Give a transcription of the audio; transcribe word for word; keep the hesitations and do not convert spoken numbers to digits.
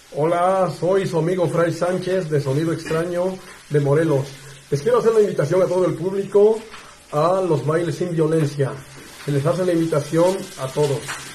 Hola, soy su amigo Fray Sánchez de Sonido Extraño de Morelos. Les quiero hacer la invitación a todo el público a los bailes sin violencia. Se les hace la invitación a todos.